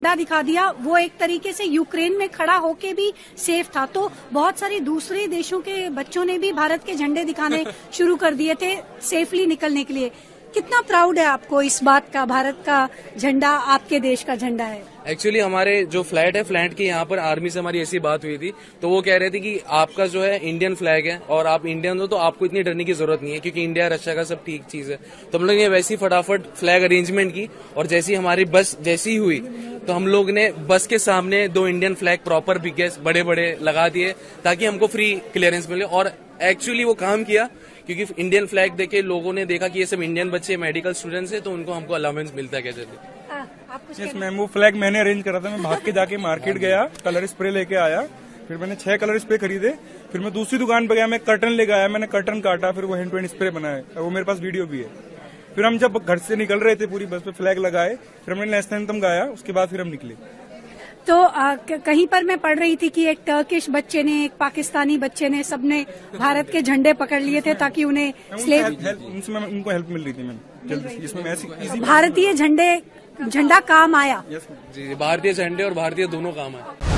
झंडा दिखा दिया, वो एक तरीके से यूक्रेन में खड़ा होके भी सेफ था। तो बहुत सारे दूसरे देशों के बच्चों ने भी भारत के झंडे दिखाने शुरू कर दिए थे सेफली निकलने के लिए। कितना प्राउड है आपको इस बात का, भारत का झंडा आपके देश का झंडा है? एक्चुअली हमारे जो फ्लैट है, फ्लैट की यहाँ पर आर्मी से हमारी ऐसी बात हुई थी, तो वो कह रहे थे कि आपका जो है इंडियन फ्लैग है और आप इंडियन हो तो आपको इतनी डरने की जरूरत नहीं है, क्योंकि इंडिया रशिया का सब ठीक चीज है। तो हम लोग ने वैसी फटाफट फ्लैग अरेंजमेंट की और जैसी हमारी बस जैसी हुई तो हम लोग ने बस के सामने 2 इंडियन फ्लैग प्रॉपर बिगेस बड़े बड़े लगा दिए ताकि हमको फ्री क्लियरेंस मिले। और एक्चुअली वो काम किया, क्योंकि इंडियन फ्लैग देखे लोगों ने देखा कि ये सब इंडियन बच्चे मेडिकल स्टूडेंट्स हैं, तो उनको हमको अलाउंस मिलता है। कैसे यस मैम, वो फ्लैग मैंने अरेंज करा था। मैं भाग के जाके मार्केट गया, कलर स्प्रे लेके आया, फिर मैंने 6 कलर स्प्रे खरीदे, फिर मैं दूसरी दुकान पे गया, मैं कर्टन लेके आया, मैंने कर्टन काटा, फिर वो हैंड टू हैंड स्प्रे बनाया, वो मेरे पास वीडियो भी है। फिर हम जब घर से निकल रहे थे पूरी बस पे फ्लैग लगाए, फिर हमने नेशनल एंथम गाया, उसके बाद फिर हम निकले। तो कहीं पर मैं पढ़ रही थी कि एक टर्किश बच्चे ने, एक पाकिस्तानी बच्चे ने, सबने भारत के झंडे पकड़ लिए थे ताकि उन्हें उनको हेल्प मिल रही थी मैम जल्दी। इसमें ऐसी भारतीय झंडा काम आया। जी, भारतीय झंडे और भारतीय दोनों काम आए।